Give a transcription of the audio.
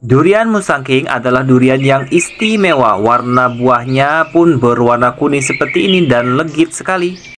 Durian Musangking adalah durian yang istimewa. Warna buahnya pun berwarna kuning seperti ini dan legit sekali.